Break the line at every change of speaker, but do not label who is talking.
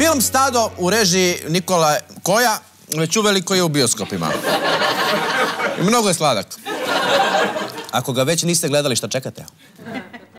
Film Stado u režiji Nikola Koja već uveliko je u bioskopima. I mnogo je sladak. Ako ga već niste gledali, šta čekate?